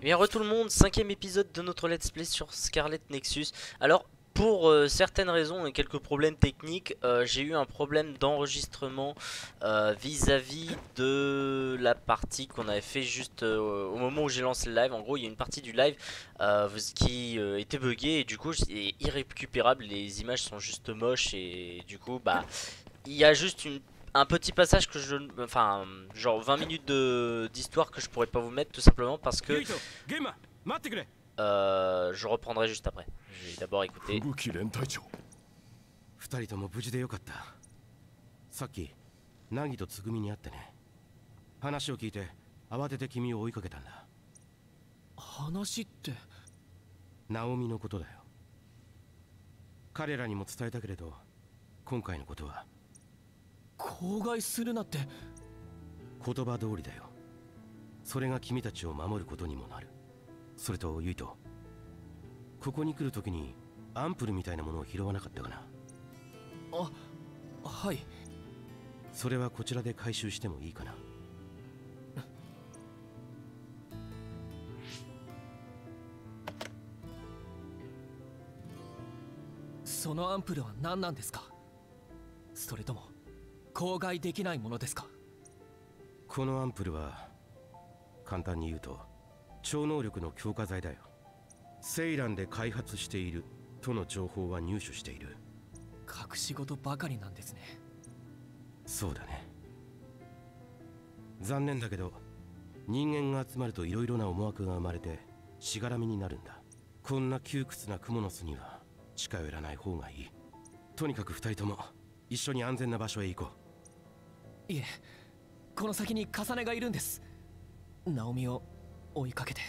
Bien re tout le monde, cinquième épisode de notre let's play sur Scarlet Nexus. Alors pour certaines raisons et quelques problèmes techniques, j'ai eu un problème d'enregistrement vis-à-vis de la partie qu'on avait fait juste au moment où j'ai lancé le live. En gros il y a une partie du live qui était buggée et du coup c'est irrécupérable, les images sont juste moches et du coup bah il y a juste un petit passage que je... Enfin, genre 20 minutes d'histoire que je pourrais pas vous mettre tout simplement parce que je reprendrai juste après. Je vais d'abord écouter. 二人とも無事でよかった。さっき凪とつぐみに会ってね。話を聞いて慌てて君を追いかけたんだ。 話って。 ナオミのことだよ。彼らにも伝えたけれど、今回のことは口外するなって。 言葉通りだよ。それが君たちを守ることにもなる。それとユイト、ここに来るときにアンプルみたいなものを拾わなかったかな。 あ、はい。 それはこちらで回収してもいいかな。 そのアンプルは何なんですか。それとも口外できないものですか。 このアンプルは簡単に言うと超能力の強化剤だよ。セイランで開発しているとの情報は入手している。 隠し事ばかりなんですね。 そうだね。残念だけど人間が集まるといろいろな思惑が生まれてしがらみになるんだ。こんな窮屈なクモの巣には近寄らない方がいい。とにかく二人とも一緒に安全な場所へ行こう。いえ、この先に重ねがいるんです。ナオミを追いかけて。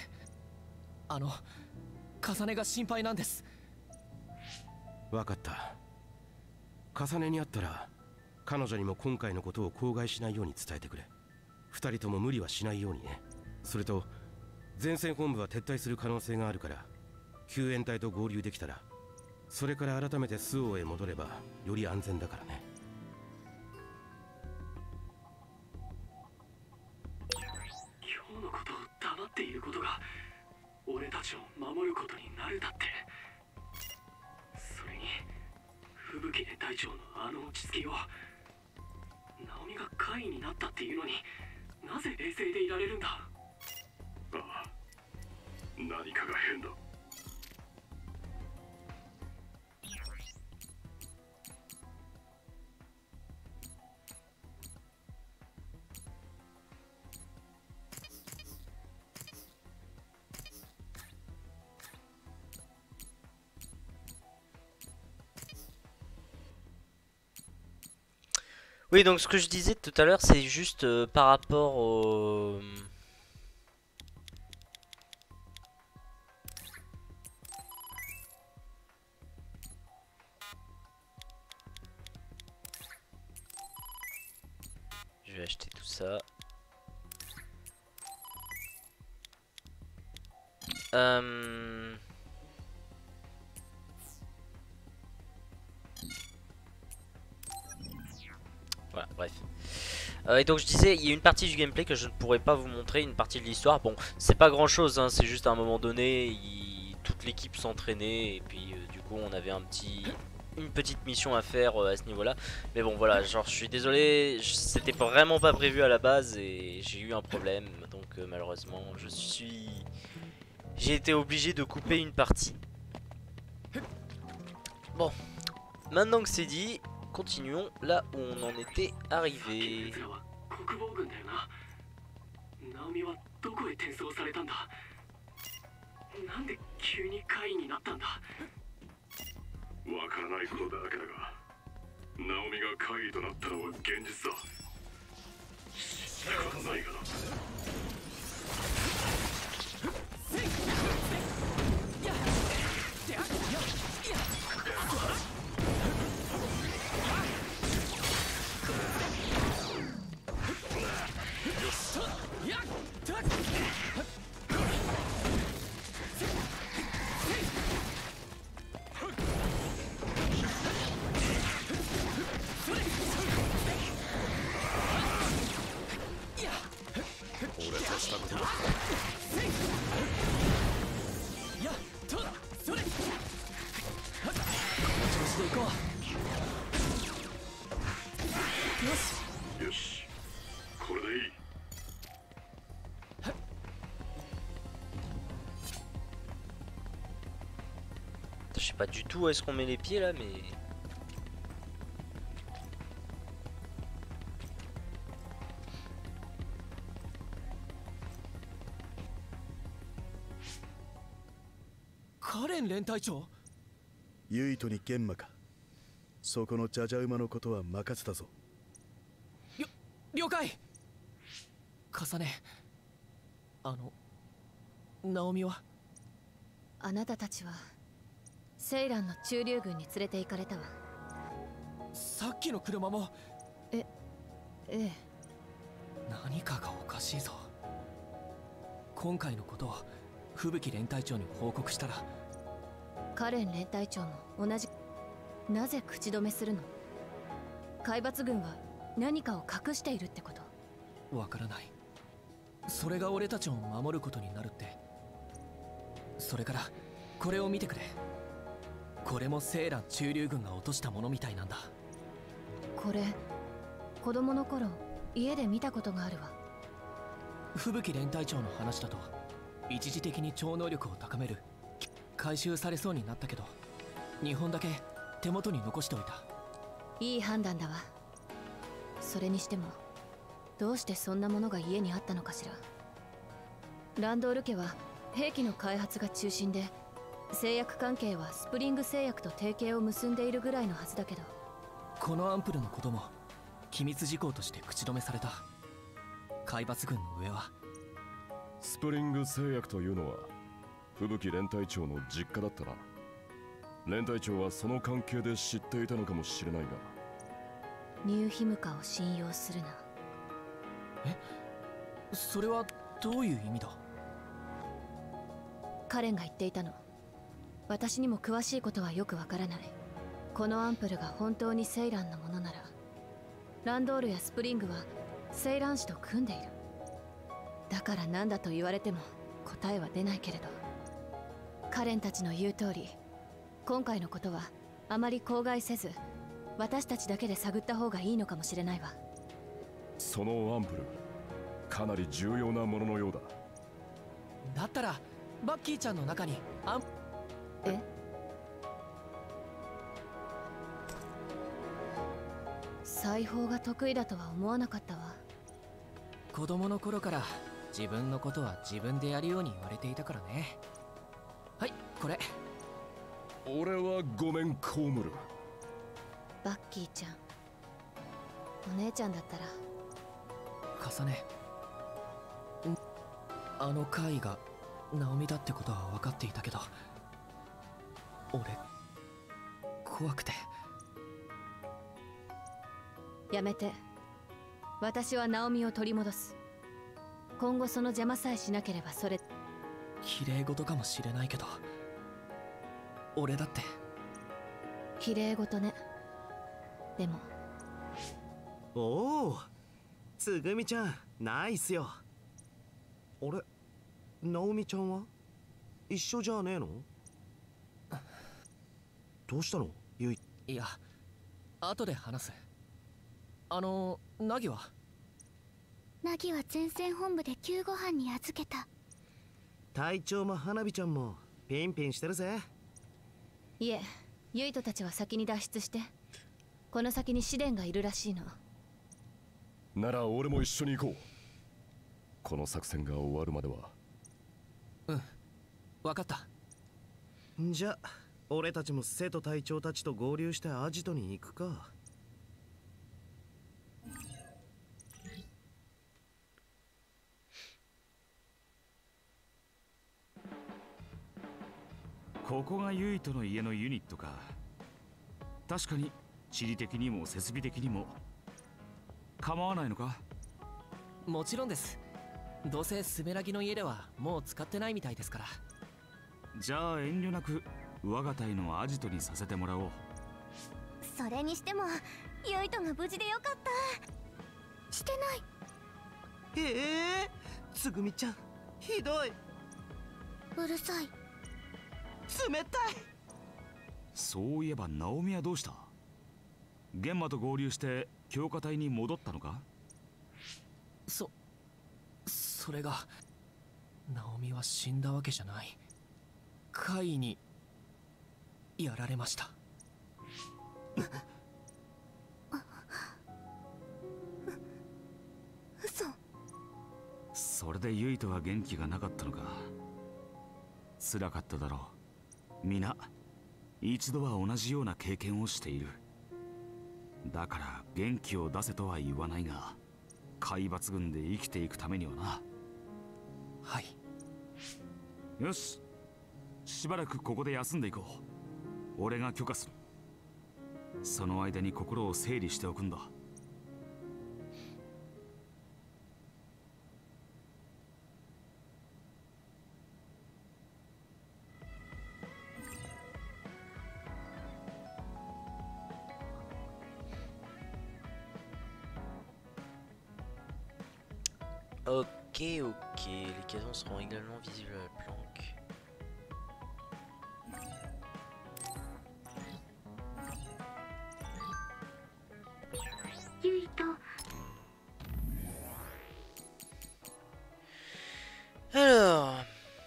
重ねが心配なんです。 わかった。重ねに会ったら彼女にも今回のことを口外しないように伝えてくれ。二人とも無理はしないようにね。それと前線本部は撤退する可能性があるから救援隊と合流できたら、それから改めてスオへ戻ればより安全だからね。 今日のことを黙っていることが俺たちを守ることになるだって。それに吹雪で隊長のあの落ち着きを、ナオミが怪異になったっていうのになぜ冷静でいられるんだ。ああ、何かが変だ。 Oui, donc ce que je disais tout à l'heure, c'est juste par rapport au... Je vais acheter tout ça. Voilà, bref. Et donc je disais, il y a une partie du gameplay que je ne pourrais pas vous montrer, une partie de l'histoire. Bon, c'est pas grand chose, hein, c'est juste à un moment donné, toute l'équipe s'entraînait et puis du coup on avait une petite mission à faire à ce niveau-là. Mais bon voilà, genre je suis désolé, c'était vraiment pas prévu à la base et j'ai eu un problème. Donc malheureusement, j'ai été obligé de couper une partie. Bon, maintenant que c'est dit, continuons là où on en était arrivé. なんで急に怪異になったんだ。わからないことだらけだが、ナオミが怪異となったのは現実だ。仕方ないがな。 pas du tout où est-ce qu'on met les pieds là, mais... カレン連隊長。 ユイトに玄馬か。そこのジャジャ馬のことは任せたぞ。 了解。重ね、ナオミは？ あなたたちはセイランの駐留軍に連れて行かれたわ。 さっきの車も。 ええ。 何かがおかしいぞ。今回のことを吹雪連隊長に報告したら。 カレン連隊長も同じ。なぜ口止めするの？海抜軍は何かを隠しているってこと？ わからない。それが俺たちを守ることになるって。それからこれを見てくれ。これもセイラン駐留軍が落としたものみたいなんだ。 これ子供の頃家で見たことがあるわ。 吹雪連隊長の話だと一時的に超能力を高める回収されそうになったけど、2本だけ手元に残しておいた。 いい判断だわ。それにしてもどうしてそんなものが家にあったのかしら。ランドール家は兵器の開発が中心で、製薬関係はスプリング製薬と提携を結んでいるぐらいのはずだけど。 このアンプルのことも機密事項として口止めされた。海抜軍の上はスプリング製薬というのは吹雪連隊長の実家だったな。連隊長はその関係で知っていたのかもしれないが。 ニューヒムカを信用するな。 え、それはどういう意味だ？ カレンが言っていたの。私にも詳しいことはよくわからない。このアンプルが本当にセイランのものなら、ランドールやスプリングはセイラン氏と組んでいる。だから何だと言われても答えは出ないけれど、カレンたちの言う通り、今回のことはあまり口外せず、私たちだけで探った方がいいのかもしれないわ。 そのアンプル、かなり重要なもののようだ。 だったらバッキーちゃんの中にえ？裁縫が得意だとは思わなかったわ。 子供の頃から自分のことは自分でやるように言われていたからね。はい、これ。 俺はごめんコウムル。 バッキーちゃん、お姉ちゃんだったら。 重ね、あの怪異がナオミだってことは分かっていたけど、俺怖くて。 やめて。私はナオミを取り戻す。今後その邪魔さえしなければそれ。 綺麗事かもしれないけど、俺だって。 綺麗事ね。でも。 おお、つぐみちゃんナイスよ。あれ、ナオミちゃんは一緒じゃねえの？どうしたのユイ？ いや、後で話す。ナギは？ ナギは前線本部で救護班に預けた。 隊長も花火ちゃんもピンピンしてるぜ。 いえ、ユイトたちは先に脱出して。この先に試練がいるらしいの。 なら俺も一緒に行こう。この作戦が終わるまでは。 うん、分かった。 じゃあ俺たちも瀬戸隊長たちと合流してアジトに行くか。 ここがユイトの家のユニットか。確かに地理的にも設備的にも構わないのか？ もちろんです。どうせスメラギの家ではもう使ってないみたいですから。 じゃあ遠慮なく我が隊のアジトにさせてもらおう。 それにしてもユイトが無事でよかった。してない。 つぐみちゃんひどい。 うるさい。 冷たい。 そういえばナオミはどうした？玄馬と合流して強化隊に戻ったのか？ それが、ナオミは死んだわけじゃない。怪異にやられました。 嘘。 それでユイトは元気がなかったのか。辛かっただろう。皆一度は同じような経験をしている。だから元気を出せとは言わないが、海抜軍で生きていくためにはな。 はい。 よし、しばらくここで休んでいこう。俺が許可する。その間に心を整理しておくんだ。 Ok, ok, les caissons seront également visibles à la planque. Alors...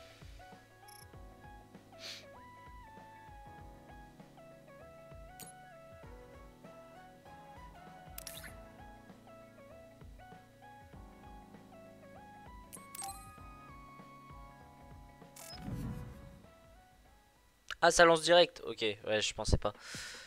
Ah, ça lance direct. Ok, ouais, je pensais pas.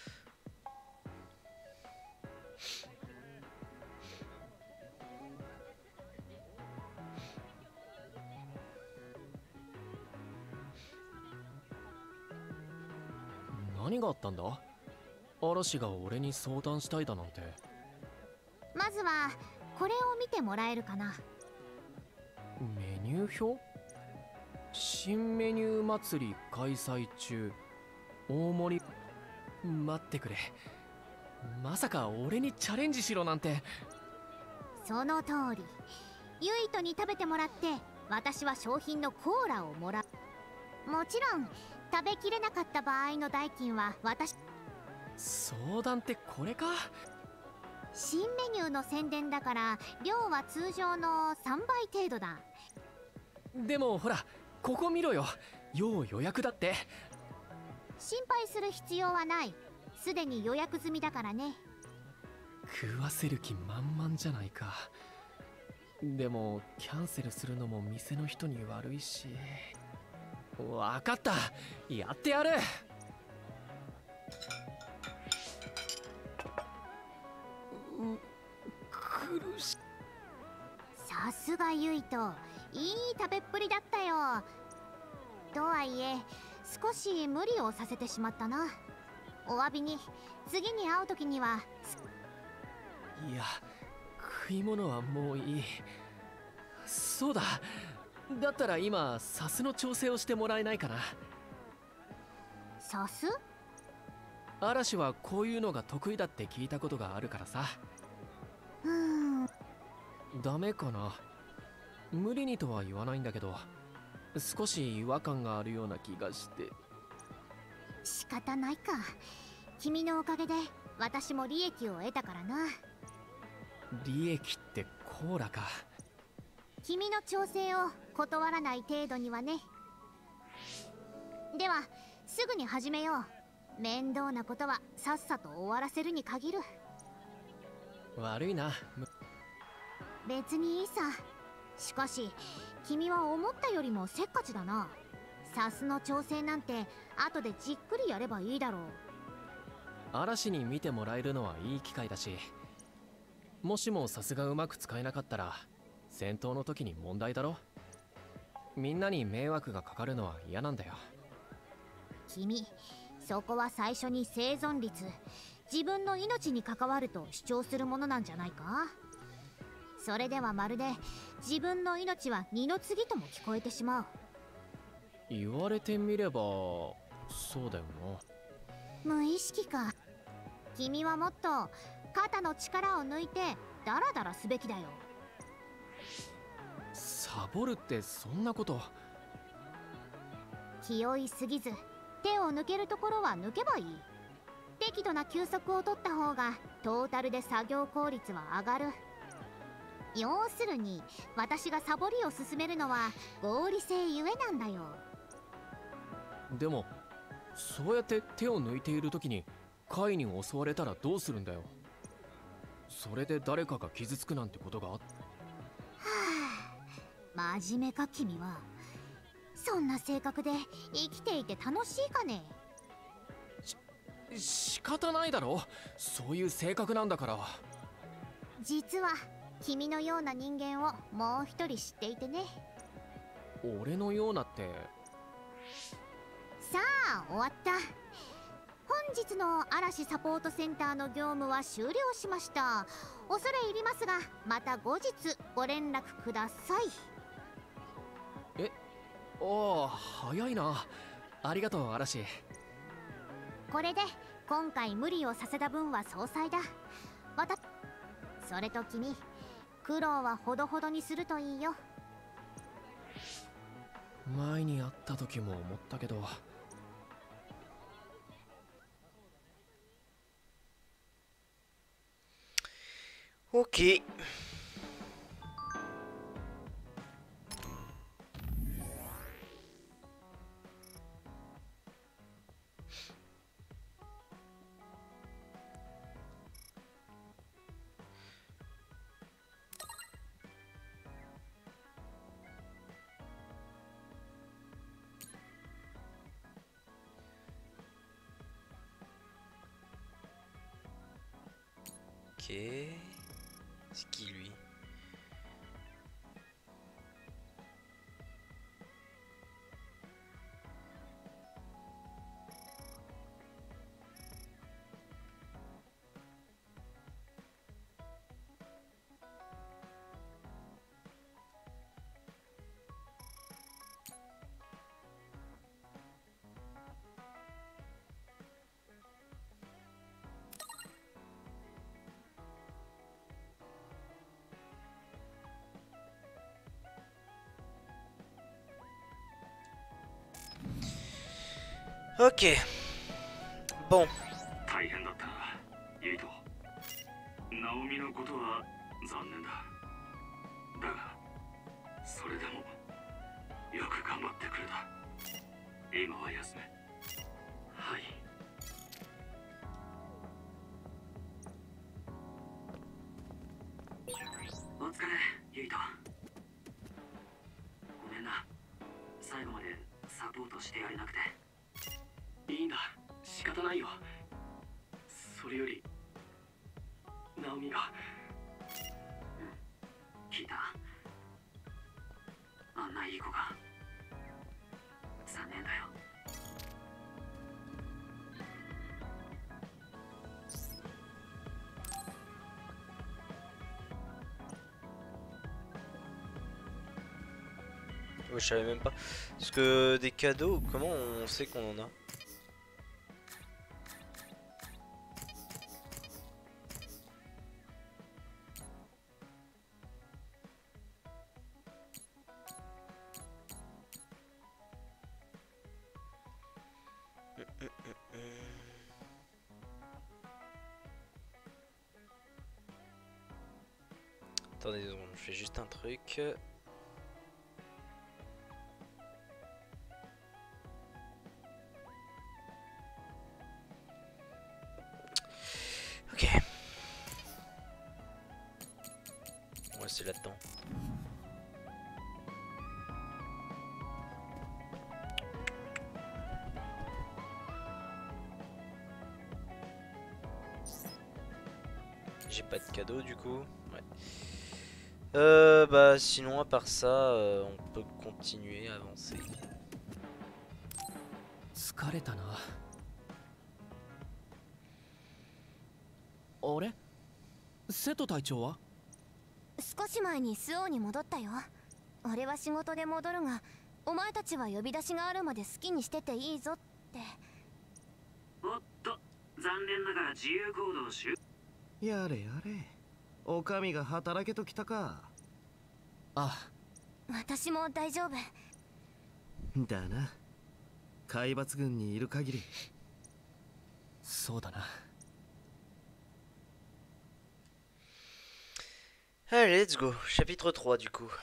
Qu'est-ce qui a été? Arashiが俺に相談したいだなんて。 まずはこれを見てもらえるかな。 メニュー表？新メニュー祭り開催中。大盛り。待ってくれ。まさか俺にチャレンジしろなんて。 その通り。ユイトに食べてもらって、私は商品のコーラをもらう。もちろん食べきれなかった場合の代金は私。 相談ってこれか？ 新メニューの宣伝だから量は通常の3倍程度だ。 でもほら、ここ見ろよ。要予約だって。 心配する必要はない。すでに予約済みだからね。 食わせる気満々じゃないか。でもキャンセルするのも店の人に悪いし。わかった、やってやる。苦しい。 さすがユイト、いい食べっぷりだったよ。とはいえ少し無理をさせてしまったな。お詫びに次に会う時には。 いや、食い物はもういい。そうだ、だったら今サスの調整をしてもらえないかな。 サス？ 嵐はこういうのが得意だって聞いたことがあるからさ。ダメかな。無理にとは言わないんだけど、少し違和感があるような気がして。 仕方ないか。君のおかげで私も利益を得たからな。 利益ってコーラか。 君の調整を断らない程度にはね。ではすぐに始めよう。面倒なことはさっさと終わらせるに限る。 悪いな。 別にいいさ。しかし君は思ったよりもせっかちだな。サスの調整なんて後でじっくりやればいいだろう。 嵐に見てもらえるのはいい機会だし、もしもサスがうまく使えなかったら戦闘の時に問題だろ。みんなに迷惑がかかるのは嫌なんだよ。 君、そこは最初に生存率、自分の命に関わると主張するものなんじゃないか。それではまるで自分の命は二の次とも聞こえてしまう。 言われてみればそうだよな。無意識か。君はもっと肩の力を抜いてダラダラすべきだよ。 サボるってそんなこと。 気負いすぎず手を抜けるところは抜けばいい。適度な休息を取った方がトータルで作業効率は上がる。要するに私がサボりを進めるのは合理性ゆえなんだよ。 でもそうやって手を抜いている時にカイに襲われたらどうするんだよ。それで誰かが傷つくなんてことがあっ。 真面目か君は。そんな性格で生きていて楽しいかね。 仕方ないだろ、そういう性格なんだから。 実は君のような人間をもう一人知っていてね。 俺のようなって。 さあ終わった。本日の嵐サポートセンターの業務は終了しました。恐れ入りますがまた後日ご連絡ください。 ああ、早いな。ありがとう嵐。 これで今回無理をさせた分は相殺だ。それと君、苦労はほどほどにするといいよ。 前に会った時も思ったけど。 OK。Ok. C'est qui lui? Ok. Bon. 大変だったな、ユイト。ナオミのことは残念だ。だが、それでもよく頑張ってくれた。今は休め。はい。お疲れ、ユイト。ごめんな。最後までサポートしてやれなくて。いいんだ、仕方ないよ。それよりナオミが。聞いた。あんないい子が。残念だよ。 Ouais, je savais même pas. Parce que des cadeaux, comment on sait qu'on en a? Attendez, je fais juste un truc. Ok. Ouais, c'est là-dedans. J'ai pas de cadeau du coup. Ouais. Bah sinon à part ça, on peut continuer à avancer. 疲れたな。あれ？瀬戸隊長は？ 少し前にスオーに戻ったよ。俺は仕事で戻るが、お前たちは呼び出しがあるまで好きにしてていいぞって。 おっと、残念ながら自由行動し。 やれやれ、お上が働けときたか。 ああ、私も大丈夫だな。海抜軍にいる限り。 そうだな。 Allez, let's go. Chapitre 3 du coup.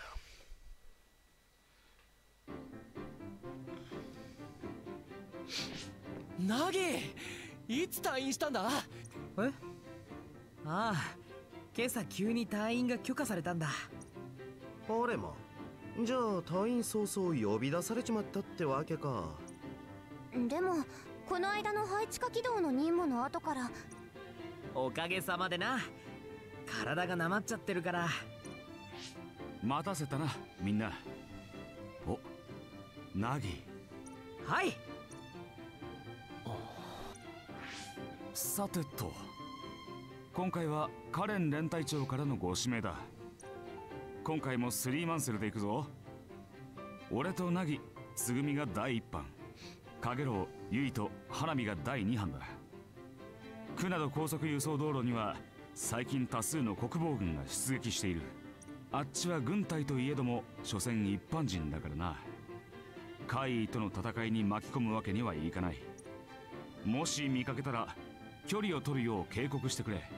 ナギいつ退院したんだ？ え？ああ、今朝急に退院が許可されたんだ。 あれま、じゃあ退院早々呼び出されちまったってわけか。 でもこの間の配置化軌道の任務の後から。 おかげさまでな。体がなまっちゃってるから。 待たせたな、みんな。お、ナギ。 はい。 さてと、今回はカレン連隊長からのご指名だ。今回もスリーマンセルで行くぞ。俺とナギ、つぐみが第1班、カゲロウ、ユイと花火が第2班だ。区など高速輸送道路には最近多数の国防軍が出撃している。あっちは軍隊といえども所詮一般人だからな。怪異との戦いに巻き込むわけにはいかない。もし見かけたら距離を取るよう警告してくれ。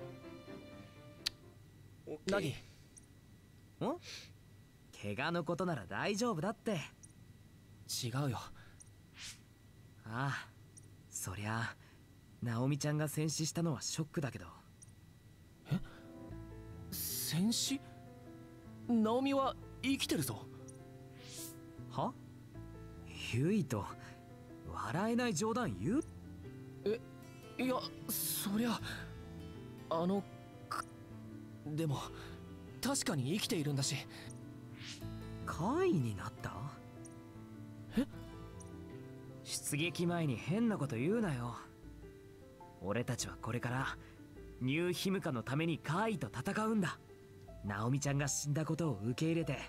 ナギ。 ん？怪我のことなら大丈夫だって。 違うよ。 ああ、そりゃナオミちゃんが戦死したのはショックだけど。 え？戦死？ナオミは生きてるぞ。 は？ユイと笑えない冗談言う？ いや、そりゃでも確かに生きているんだし。 怪異になった？ え？ 出撃前に変なこと言うなよ。俺たちはこれからニューヒムカのために怪異と戦うんだ。ナオミちゃんが死んだことを受け入れて。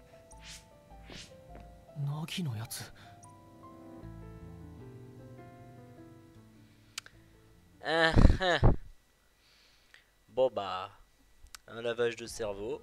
ナギのやつ。 Bon bah, un lavage de cerveau.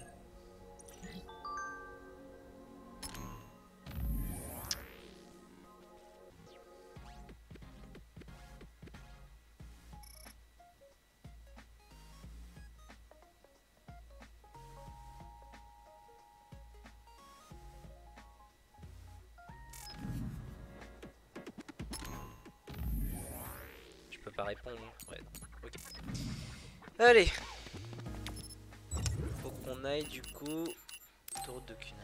Je peux pas répondre, ouais, ok. Allez, faut qu'on aille du coup autour de Kunan.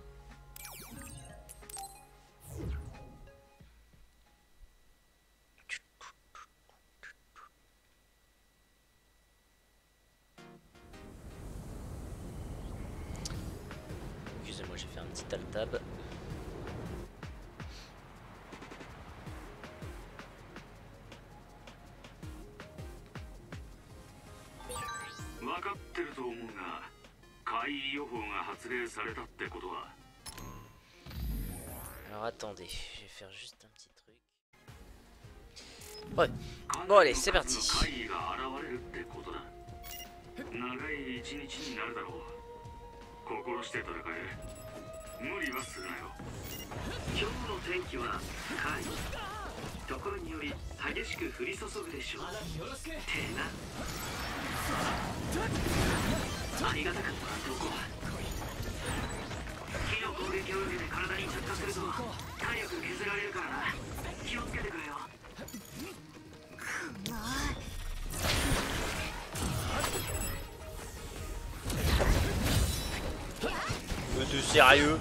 Excusez-moi, j'ai fait un petit alt-tab. Alors attendez, je vais faire juste un petit truc. Ouais, bon allez, c'est parti. T'es sérieux?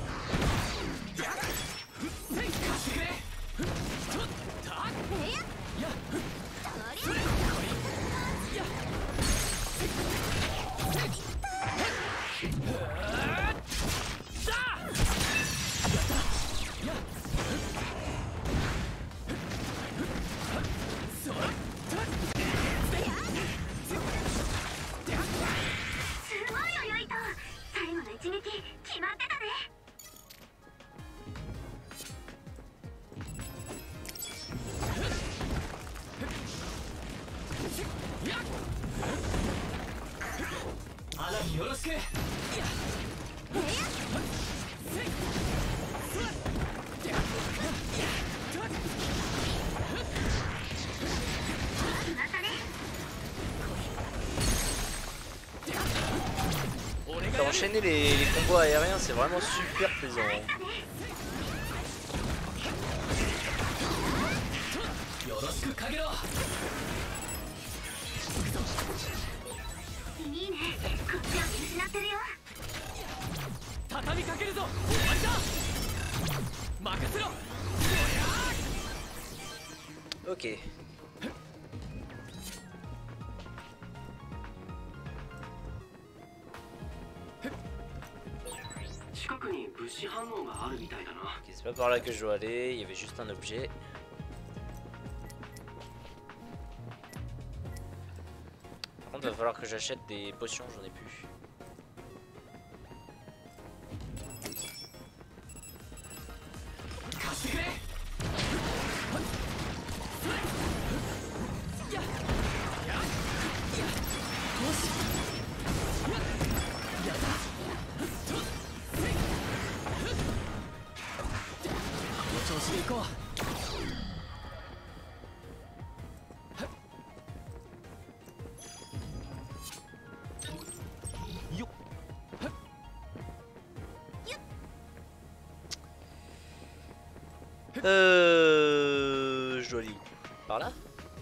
Enchaîner les combos aériens, c'est vraiment super plaisant. よろしくかけろ。 いいね、こっちは見失ってるよ。 畳みかけるぞ。終わりだ。任せろ。 Ok. 近くに物資反応があるみたいだな。 Ok, c'est pas par là que je dois aller, il y avait juste un objet. Par contre, il va falloir que j'achète des potions, j'en ai plus. Je dois aller par là.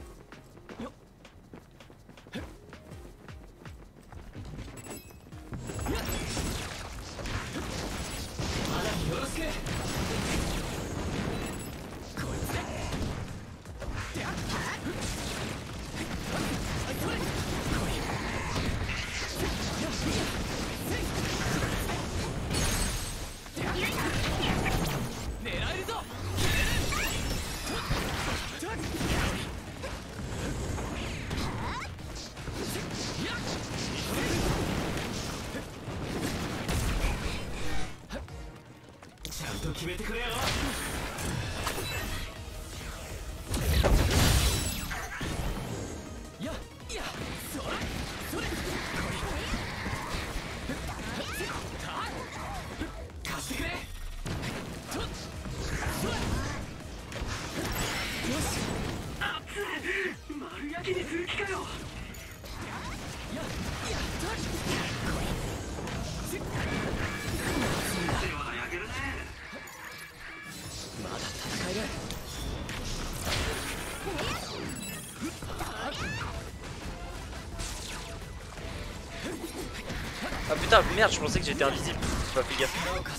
Ah putain, merde, je pensais que j'étais invisible. J'ai pas fait gaffe.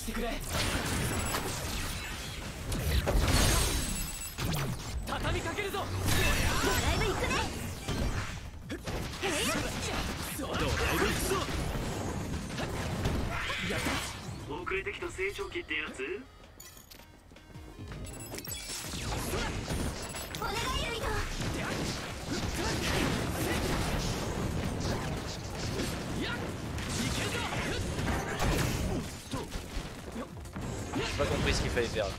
J'ai pas compris ce qu'il fallait faire là.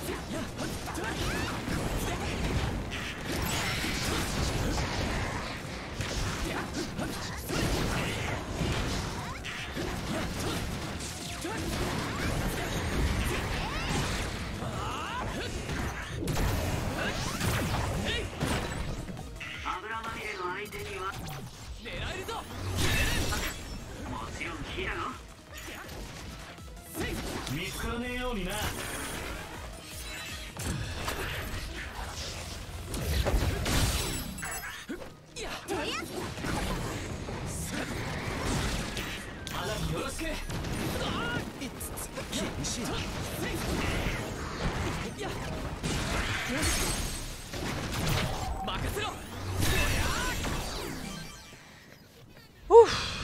Ouf.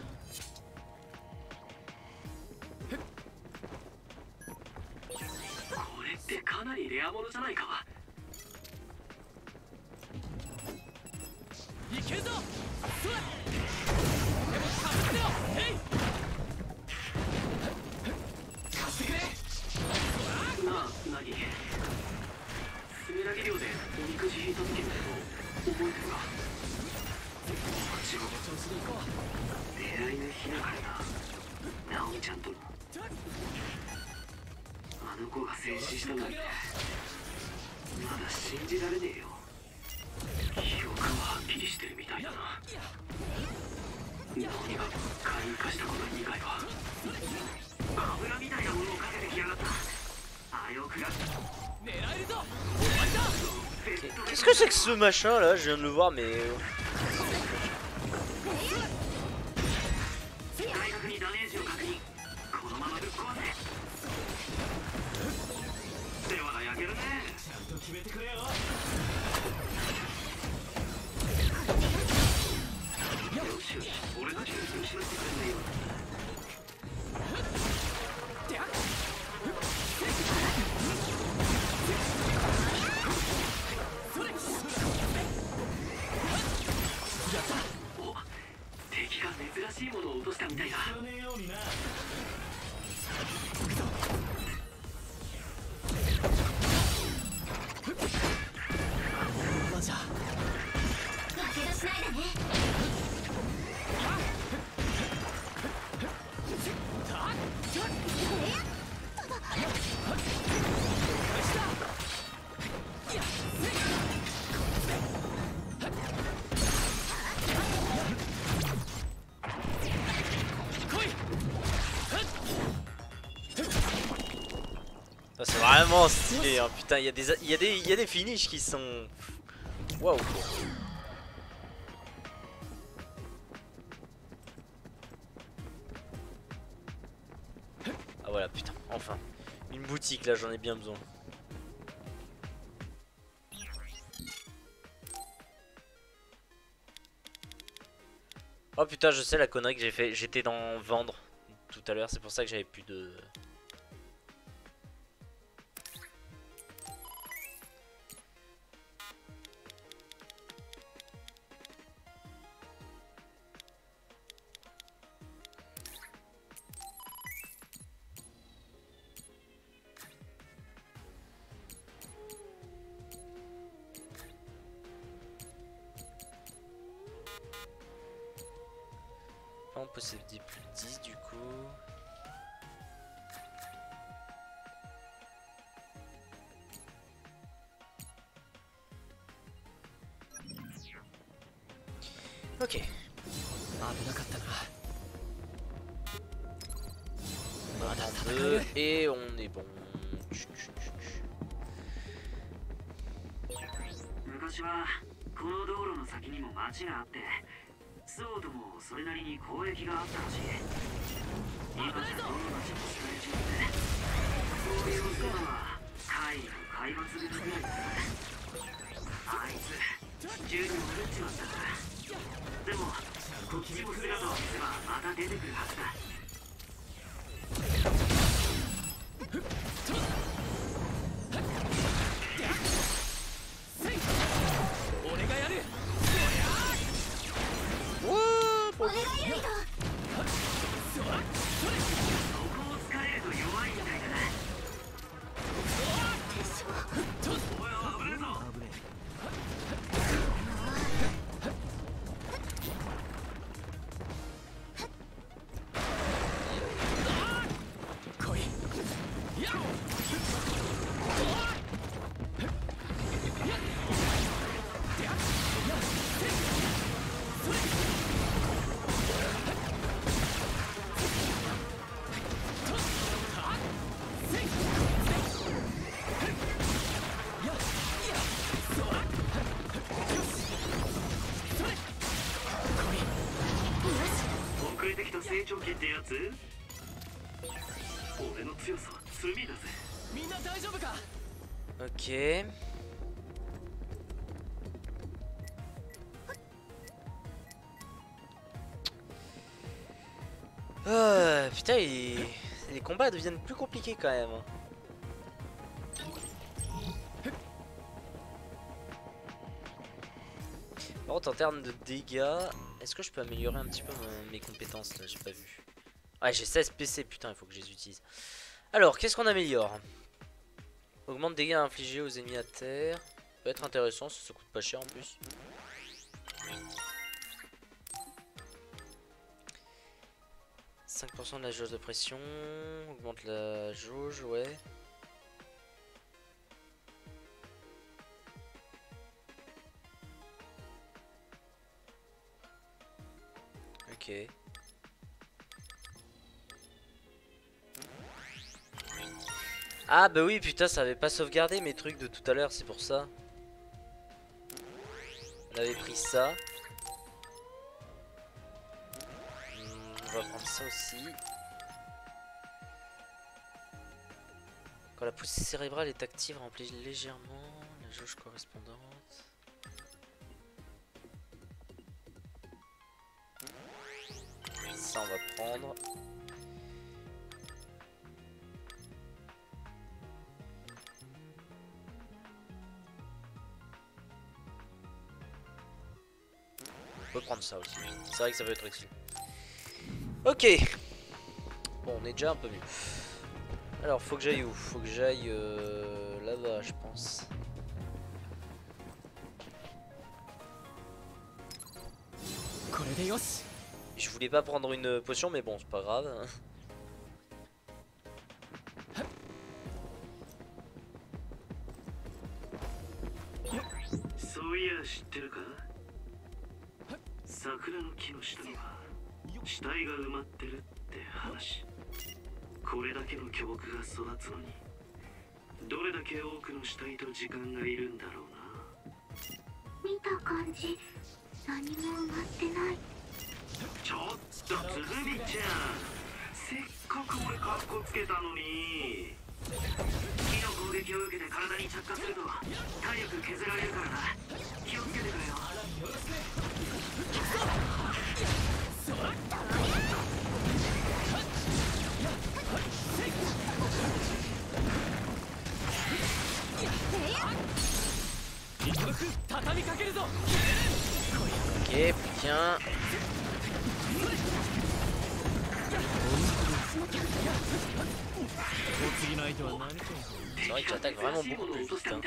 かなりレアものじゃないか。 いけるぞ。それ。でもかぶってよ。へい。貸してくれ。 なあ、何？スメラギ漁でおみくじ引いた時のこと覚えてるか？こっちも調子で行こう。出会いの日だからな。ナオミちゃんとの。あの子が戦死したなんてまだ信じられねえよ。記憶ははっきりしてるみたいだな。ナオミが会員化したこと以外は。油みたいなものをかけてきやがった。あよくが Qu'est-ce que c'est que ce machin là? Je viens de le voir mais... 大学にダメージを確認。このままぶっ壊せ。世話が焼けるね。ちゃんと決めてくれよ。よしよし、俺たちに見失ってくれないよ。お、敵が珍しいものを落としたみたいだ。 まじゃ負け出しないでね。 C'est vraiment stylé, hein. Putain, il y a des finishes qui sont... Waouh. Ah voilà, putain, enfin. Une boutique là, j'en ai bien besoin. Oh putain, je sais la connerie que j'ai fait. J'étais dans vendre tout à l'heure, c'est pour ça que j'avais plus de... On possède plus de 10 du coup. Ok. Et on est bon. 昔はこの道路の先にも町があって、そうともそれなりに交易があったらしい。今じゃどの町も捨てれちまって、そういう妻は怪異の海抜でつぶやいてる。あいつ銃にも撃っちまったから。でもこっちも姿を見せばまた出てくるはずだ。 俺がやる。 お願いユイト。 そこを突かれると弱いみたいだな。おい危ねえぞ。 来い。やっ。 遅れてきた成長期ってやつ？俺の強さは罪だぜ。 みんな大丈夫か？ Ok. Putain, les combats deviennent plus compliqués quand même. Par contre, en termes de dégâts, est-ce que je peux améliorer un petit peu mes compétences là? J'ai pas vu. Ouais, j'ai 16 PC, putain, il faut que je les utilise. Alors, qu'est-ce qu'on améliore? Augmente dégâts infligés aux ennemis à terre. Peut être intéressant, ça coûte pas cher en plus. « 5% de la jauge de pression. Augmente la jauge, ouais. Ok. Ah bah oui putain, ça avait pas sauvegardé mes trucs de tout à l'heure, c'est pour ça. On avait pris ça. On va prendre ça aussi. Quand la poussée cérébrale est active, remplit légèrement la jauge correspondante. Ça on va prendre. On peut prendre ça aussi. C'est vrai que ça peut être utile. Ok. Bon, on est déjà un peu mieux. Alors, faut que j'aille où? Faut que j'aille là-bas, je pense. Je voulais pas prendre une potion, mais bon, c'est pas grave. ちょっとつぐみちゃん、せっかく俺カッコつけたのに。火の攻撃を受けて体に着火すると体力削られるからな。気をつけてくれよ。 畳みかけるぞ。 Ok, bien. C'est vrai que j'attaque vraiment beaucoup plus vite. Hein.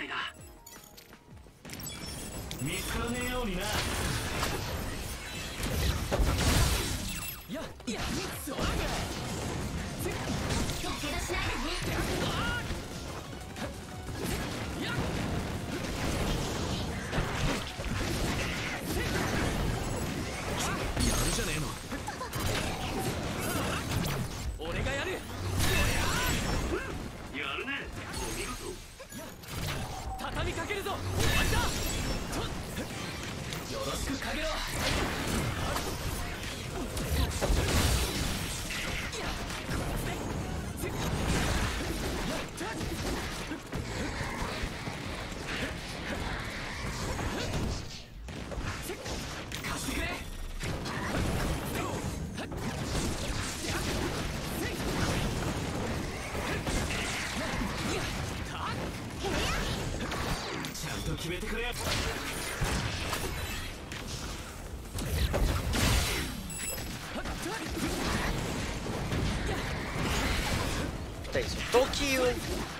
Putain, ils sont tanky, eux.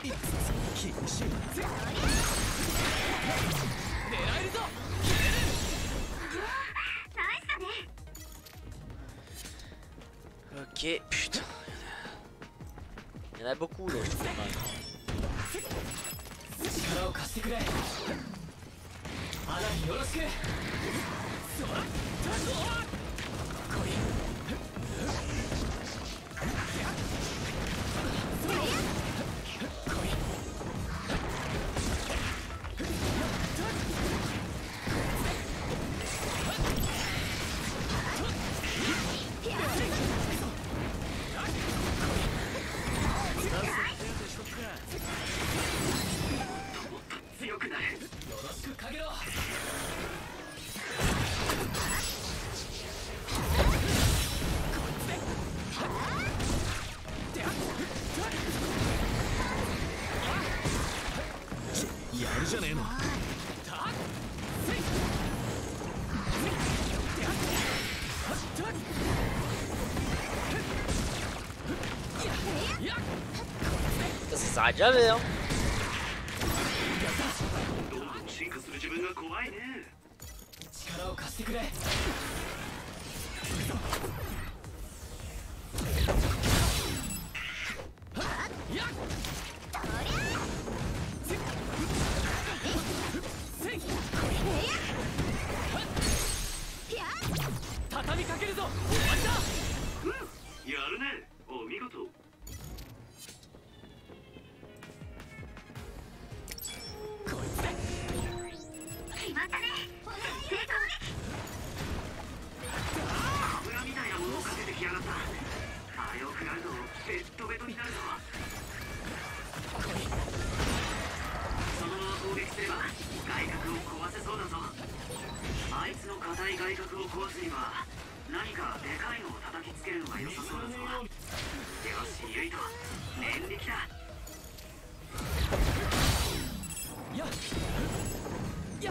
Ok, putain. Il y en a beaucoup là, je trouve. Ça s'arrête jamais, hein. 外角を壊すには何かでかいのを叩きつけるのが良さそうだぞ。よし、ユイト、念力だ。 やっやっ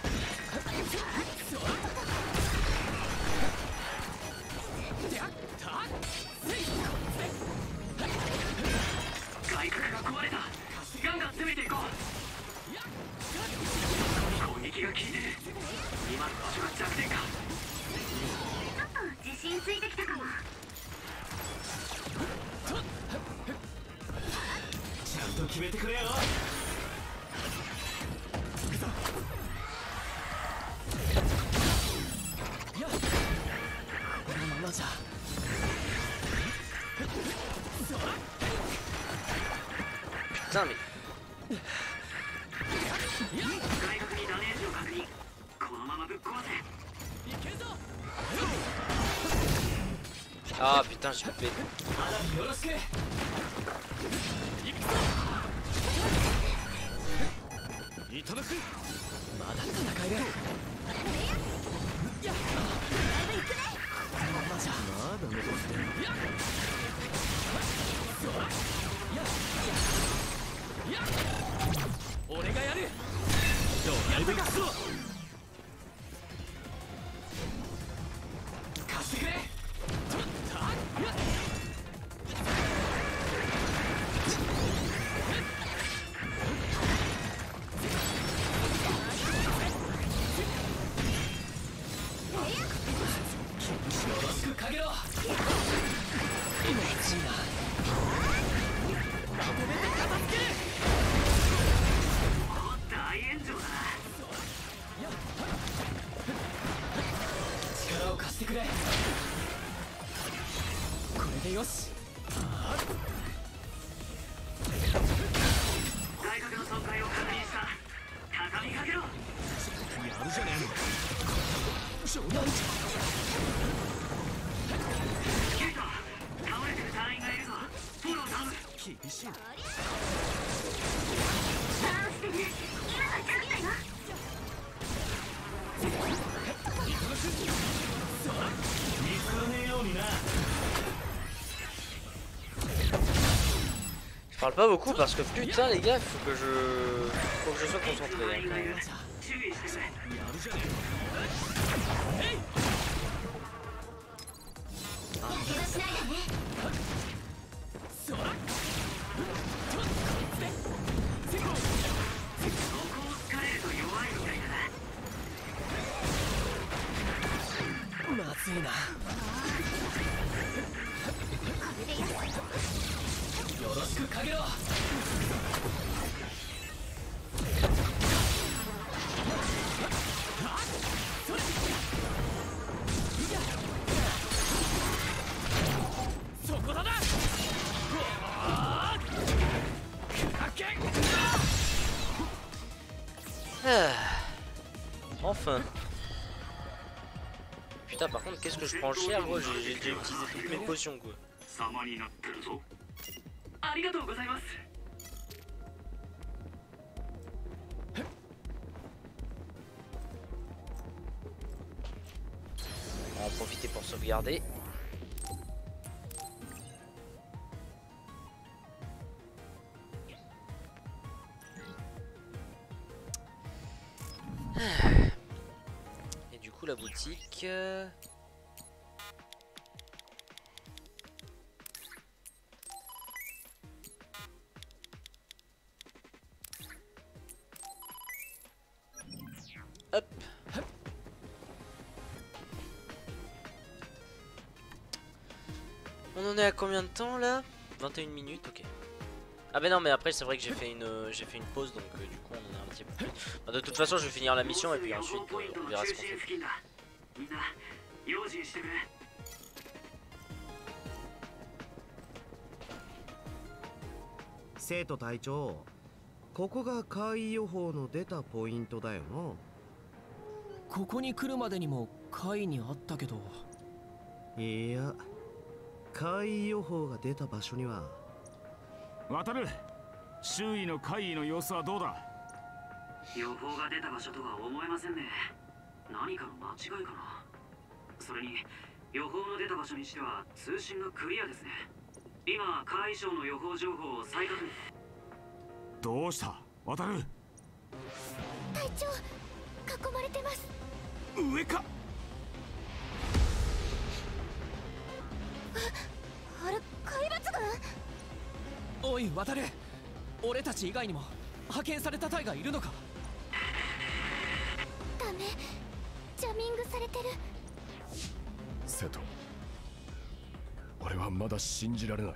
外角が壊れた。ガンガン攻めていこう。攻撃が効いてる。今の場所が弱点か。 ちょっと自信ついてきたかも。 ちゃんと決めてくれよ。 このままじゃ Putain, mais. 外角にダメージを確認。このままぶっ壊せ。 Ah putain, j'ai coupé. よろしく。 いただく。 まだ戦える。やっこのままじゃまだ残ってる。 俺がやる。ドライブガスを貸してくれ。よろしくかけろ。イメージなまとめて片付ける。 大炎上だな。 力を貸してくれ。これでよし。 外角の損壊を確認した。畳みかけろ。 やるじゃねえの。 冗談じゃ。 ユイト、倒れてる隊員がいるぞ。フォロー頼む。 厳しい。見つからねえようにな。 Je parle pas beaucoup parce que putain les gars, faut que je sois concentré. Hein, quand même. 注意してくれ。 やるじゃね怪我しないでね。 そこを突かれると弱いみたいだな。 まずいな。よろしくかけろ。そこだな。 Enfin. Putain, par contre, qu'est-ce que je prends cher, moi j'ai déjà utilisé toutes mes potions quoi. 様になってるぞ。ありがとうございます。 On va en profiter pour sauvegarder. Et du coup la boutique... Hop. On en est à combien de temps là? 21 minutes, ok. Ah ben non mais après c'est vrai que j'ai fait une pause donc du coup on en a un petit peu plus. Bah, de toute façon je vais finir la mission et puis ensuite on verra ce qu'on fait. みんな用心してくれ。 生徒隊長、ここが怪異予報の出たポイントだよな。 ここに来るまでにも怪異にあったけど。 いや、怪異予報が出た場所には。 渡る。周囲の怪異の様子はどうだ？ 予報が出た場所とは思えませんね。何かの間違いかな。 それに予報の出た場所にしては通信がクリアですね。今海上の予報情報を再確認。 どうした渡る？ 隊長、囲まれてます。 上か。 あれ、海抜軍？ おい渡る、俺たち以外にも派遣された隊がいるのか？ ダメ、ジャミングされてる。 瀬戸、俺はまだ信じられない。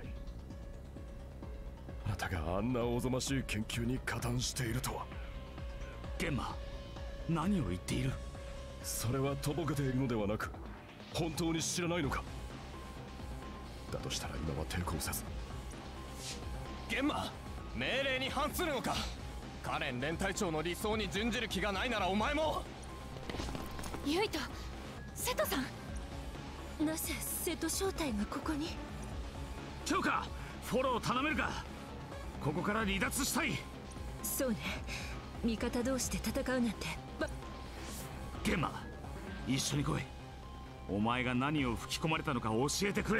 あなたがあんなおぞましい研究に加担しているとは。 ゲンマ、何を言っている？ それはとぼけているのではなく、本当に知らないのか？だとしたら今は抵抗せず。 ゲンマ、命令に反するのか？カレン連隊長の理想に準じる気がないならお前も。 ユイと瀬戸さん、なぜ瀬戸正体がここに？ 強化フォロー頼めるか？ここから離脱したい。 そうね、味方同士で戦うなんてゲンマ、一緒に来い。お前が何を吹き込まれたのか教えてくれ。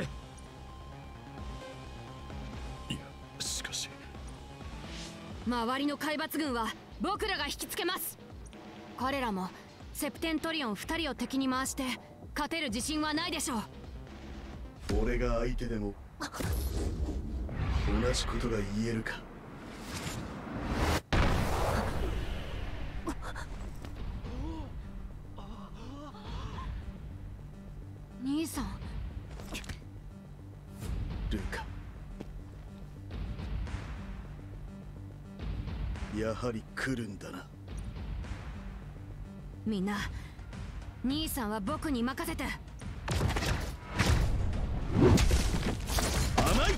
いや、しかし周りの海抜軍は僕らが引きつけます。彼らもセプテントリオン2人を敵に回して勝てる自信はないでしょう。 俺が相手でも同じことが言えるか。 兄さん。 ルカ、やはり来るんだな。 みんな、兄さんは僕に任せて。 甘い。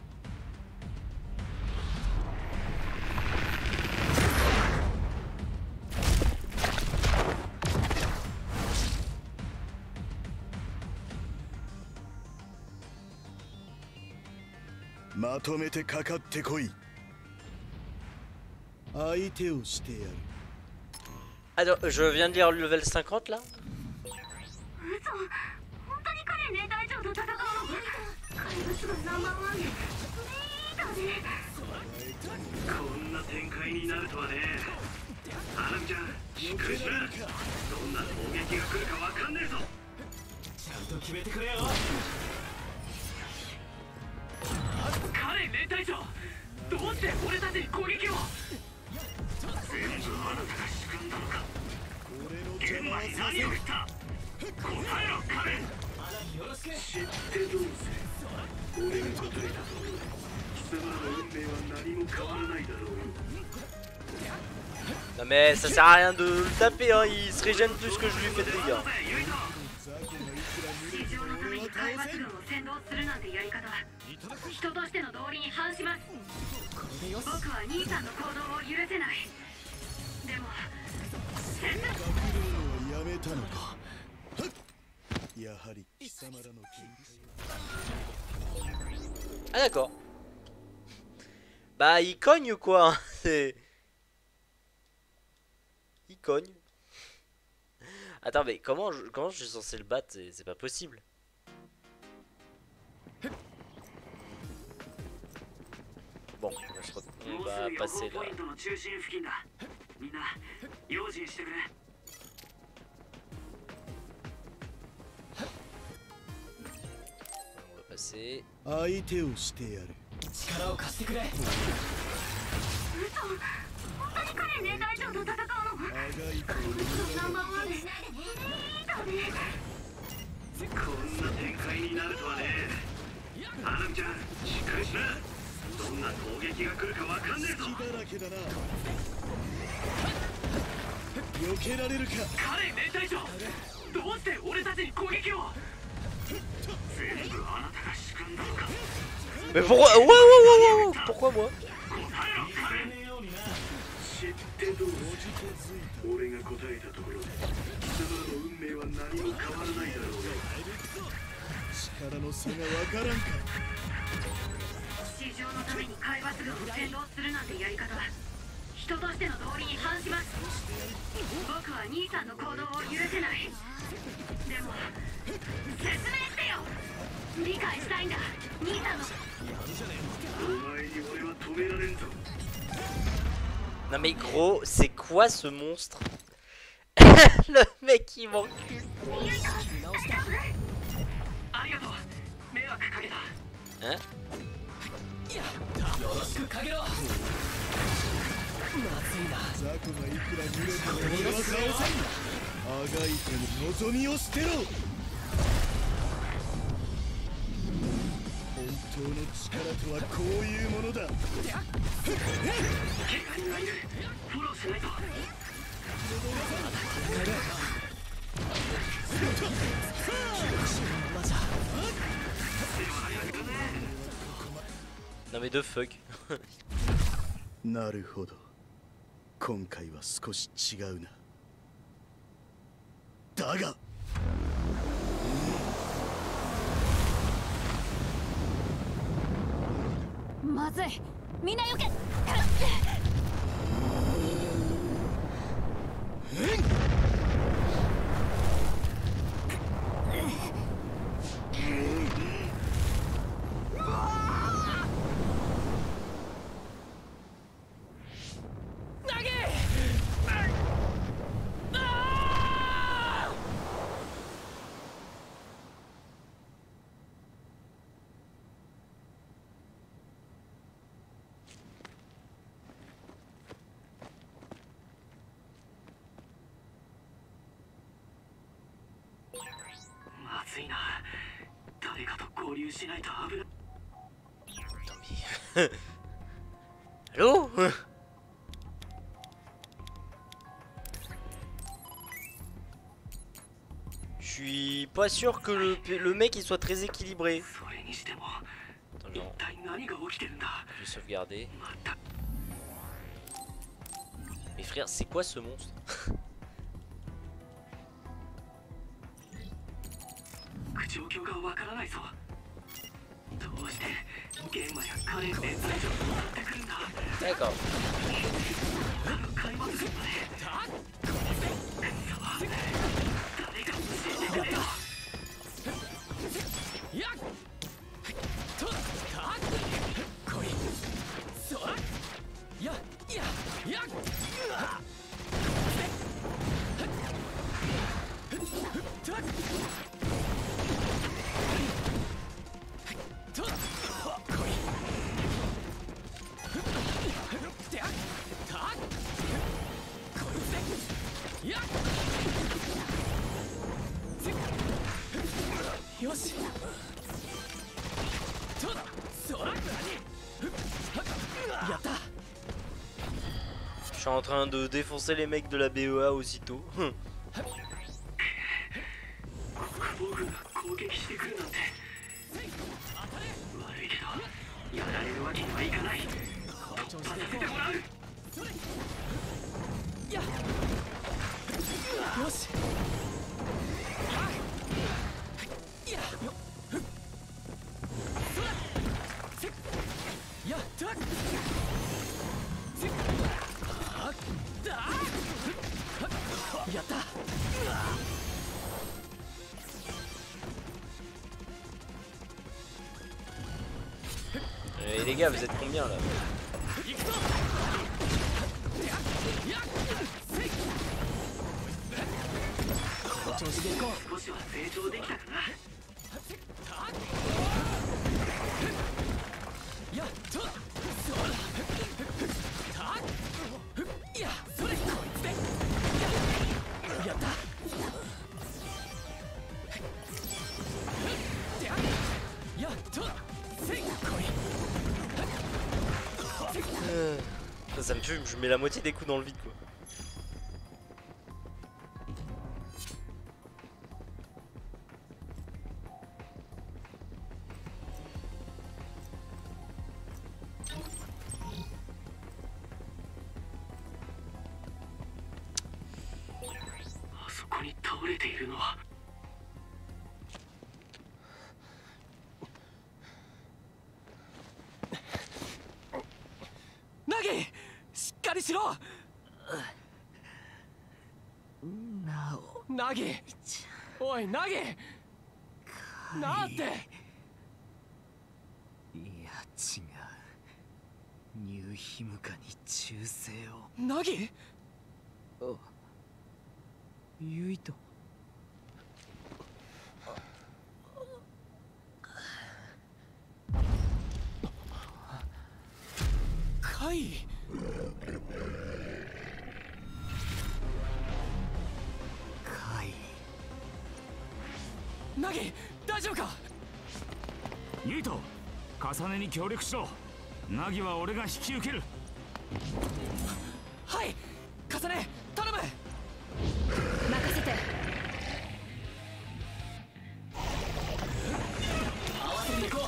まとめてかかってこい。相手をしてやる。 Alors, je viens de lire le level 50 là. こんな展開になるとはね。アナミちゃん、しっかりしな。どんな攻撃が来るかわかんねえぞ。ちゃんと決めてくれよ。カレン連隊長、どうして俺たちに攻撃を？全部あなたが仕組んだのか。現場に何を言った？答えろ、カレン。知ってどうせ。俺が答えたところで貴様らの運命は何も変わらないだろうよ。 Non mais ça sert à rien de le taper, hein. Il se régène plus que je lui fais de dégâts. 人としての道理に反します。僕は兄さんの行動を許せない。でもやめたのか。やはり貴様らの Ah d'accord. Bah il cogne ou quoi, hein. C'est... Il cogne. Attends mais comment je suis censé le battre? C'est pas possible. Bon, on va passer là. On va passer. 相手をしてやる。 力を貸してくれ。 本当に彼連隊長と戦うの？ナンバーワンです。 こんな展開になるとはね。アナミちゃん、しっかりしな。どんな攻撃が来るかわかんねえぞ。 隙だらけだな。避けられるか。 カレン連隊長、どうして俺たちに攻撃を？全部あなたが仕組んだのか。 Mais pourquoi? Ouais, pourquoi moi? 知ってどうせ。俺が答えたところで貴様らの運命は何も変わらないだろうね。 力の差がわからんか。 市場のために海抜軍を先導するなんてやり方は人としての道理に反します。僕は兄さんの行動を許せない。 でも説明してよ。理解したいんだ兄さんの。お前に俺は止められんぞ。 Non mais gros, c'est quoi ce monstre? Le mec il m'encule. Hein? Non mais de fuck. なるほど。今回は少し違うな。だが。 まずい。みんなよけ。 まずいな。誰かと合流しないと危ない。 Allô? Je suis pas sûr que le mec il soit très équilibré. Attends, genre, je vais sauvegarder. Mais frère, c'est quoi ce monstre? 状況がわからないぞ。どうしてゲンマやカレン連隊長になってくるんだ。 D'accord. 開幕するまで。誰が教えてくれよ。やっとたこいそやややっよし。 Je suis en train de défoncer les mecs de la BEA aussitôt. 僕が攻撃してくるなんて悪いけどやられるわけにはいかない。突破させてもらう。よし。やったやった。 Et les gars, vous êtes combien là? Ça me tue, je mets la moitié des coups dans le vide quoi. おいナギなんて。 いや違う、ニューヒムカに忠誠を。 ナギ。 あ、ユイト。 カイ。 カイ。 ナギ大丈夫か。 ユイト、重ねに協力しろ。ナギは俺が引き受ける。 はい、重ね頼む。 任せて。 合わせていこう。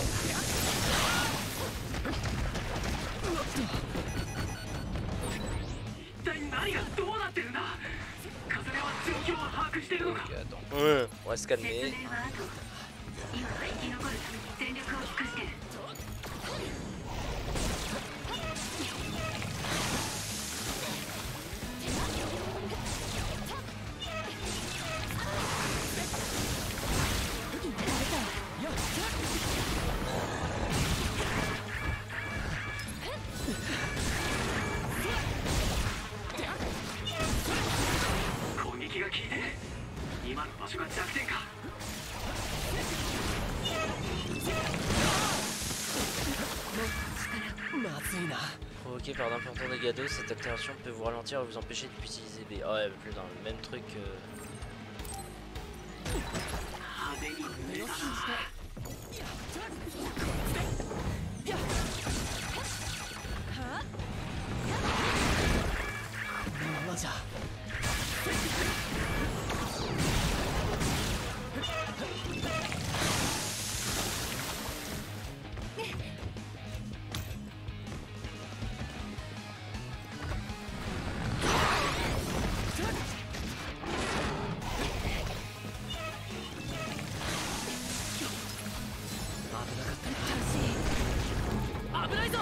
一体何がどうなってるんだ。風音は状況を把握しているのか。 On va se calmer. 今は生き残るために全力を尽くしてる。 攻撃が効いてる。今の場所が弱点か。 Provoqué par d'importants dégâts d'eau, cette altération peut vous ralentir et vous empêcher d'utiliser B. Ah ouais, plus dans le même truc. じゃ。危ないぞ。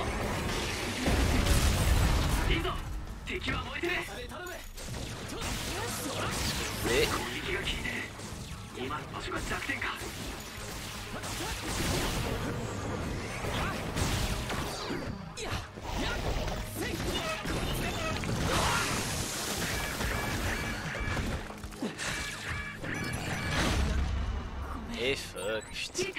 いいぞ、敵は燃えてる。攻撃が効いてる。今の場所が弱点か。 Et fuck, putain.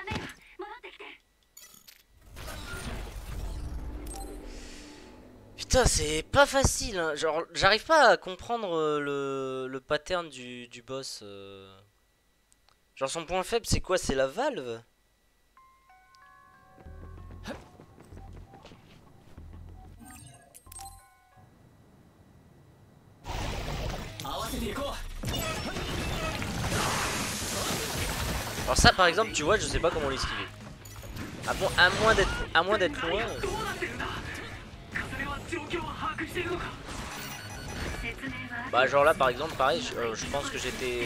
Putain, c'est pas facile, hein. Genre, j'arrive pas à comprendre le pattern du boss. Genre, son point faible, c'est quoi? C'est la valve? Alors ça, par exemple, tu vois, je sais pas comment l'esquiver. Ah bon, à moins d'être loin. Bah genre là par exemple pareil je pense que j'étais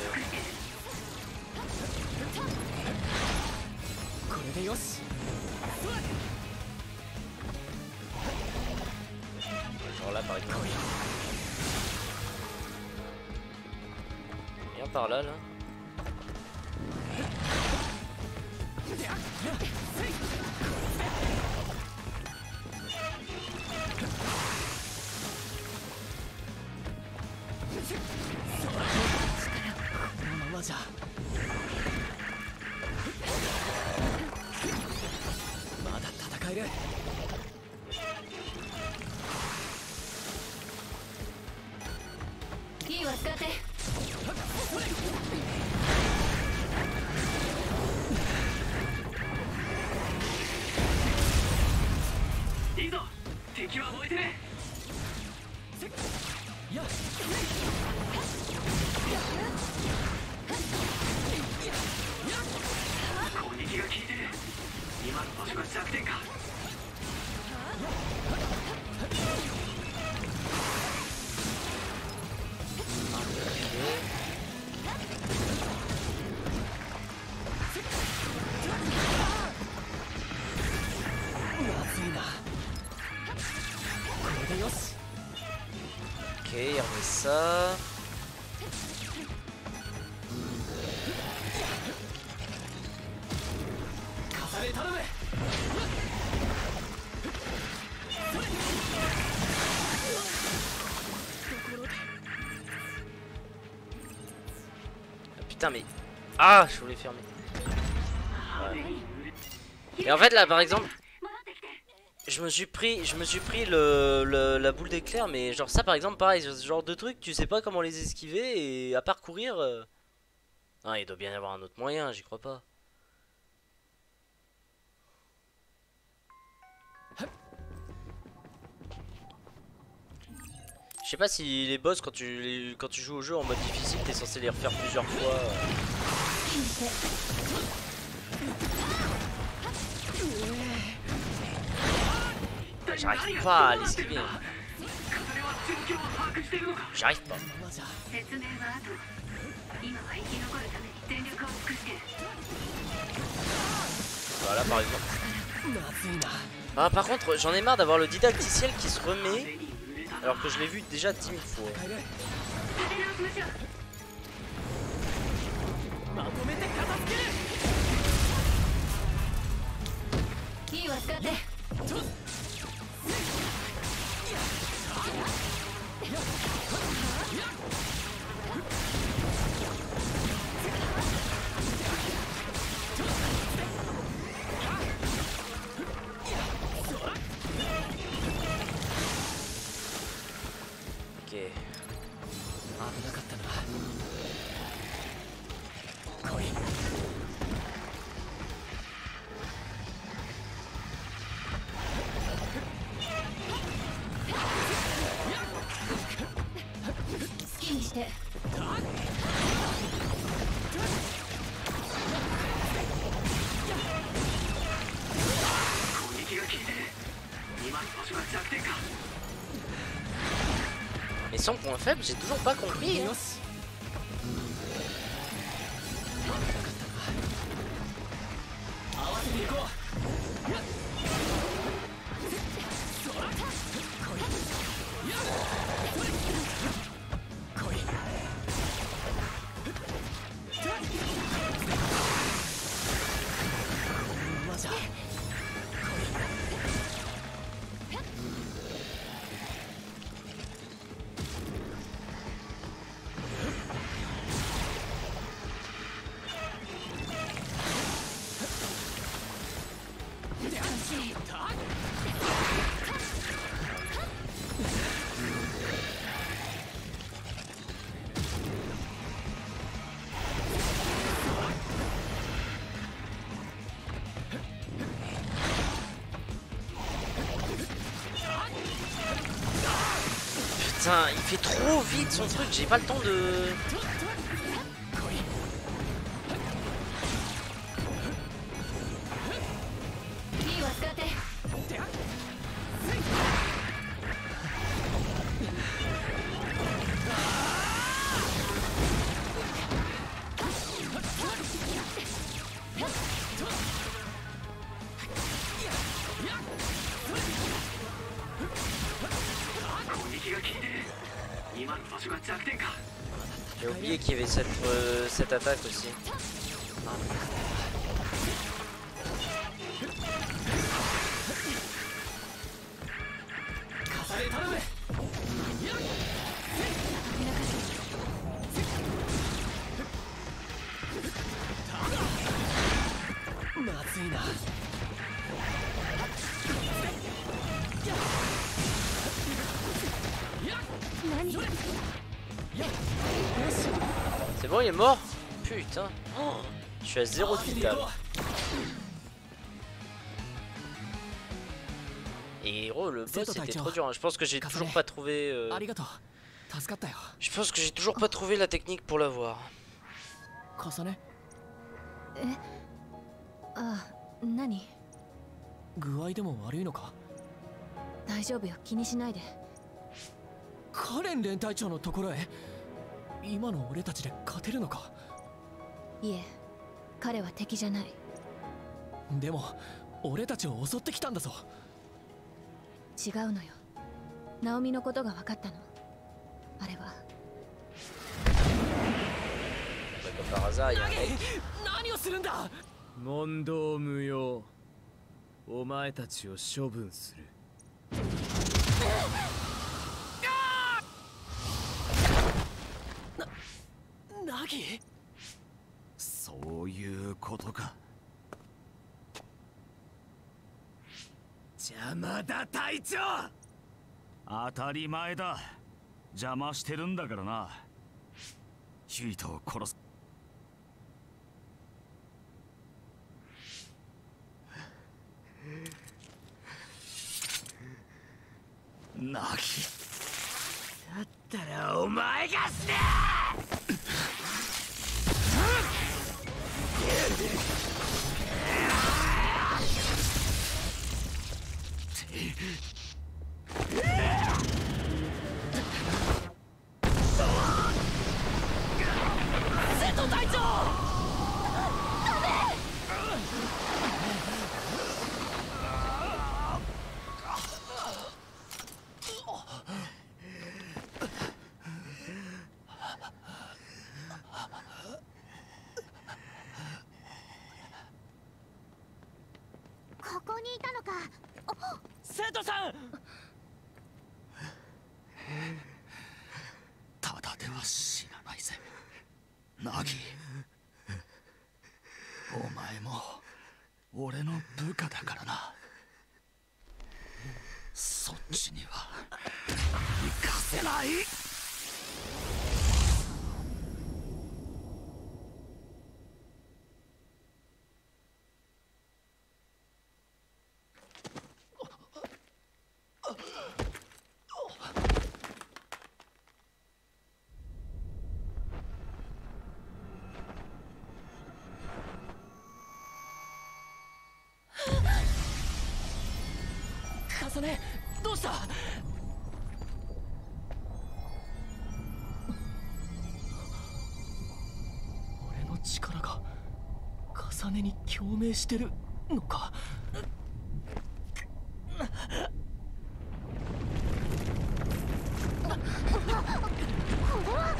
genre là par exemple. Viens par là là. いいぞ、敵は燃えてる。攻撃が効いてる。今の場所が弱点か。Ok, on met ça. putain, mais... Ah, je voulais fermer. Ouais. Et en fait, là, par exemple... Je me suis pris la boule d'éclair, mais genre ça, par exemple, pareil, ce genre de truc, tu sais pas comment les esquiver, et à part courir... Ah, il doit bien y avoir un autre moyen, j'y crois pas. Je sais pas si les boss, quand tu joues au jeu en mode difficile, t'es censé les refaire plusieurs fois. J'arrive pas à l'esquiver. J'arrive pas. Voilà, par exemple. Ah, par contre, j'en ai marre d'avoir le didacticiel qui se remet alors que je l'ai vu déjà 10 000 fois. Mais son point faible, j'ai toujours pas compris. Hein. Putain, il fait trop vite son truc, j'ai pas le temps de... J'ai oublié qu'il y avait cette attaque aussi. C'est bon, il est mort? Putain, oh, je suis à 0 de vital. Et gros, le boss était trop dur. Je pense que j'ai toujours pas trouvé. Je pense que j'ai toujours pas trouvé la technique pour l'avoir. Nani? 具合でも悪いのか？大丈夫よ、気にしないで。 カレン連隊長のところへ。今の俺たちで勝てるのか？ いえ、彼は敵じゃない。 でも俺たちを襲ってきたんだぞ。 違うのよ。ナオミのことが分かったの。あれは。 何をするんだ？ 問答無用。お前たちを処分する。 ナギ？ そういうことか。 邪魔だ隊長。 当たり前だ。邪魔してるんだからな。ユイトを殺す。ナギ。 だったらお前が死ね。 瀬戸隊長。ダメ。 ここにいたのか。 瀬戸さん。 ただでは死なないぜナギ。お前も俺の部下だからな。そっちには行かせない。 重ね、どうした。俺の力が重ねに共鳴してるのか。 これは。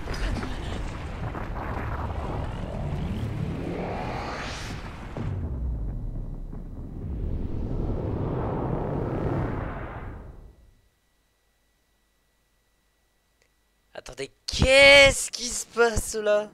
Attendez, qu'est-ce qui se passe là?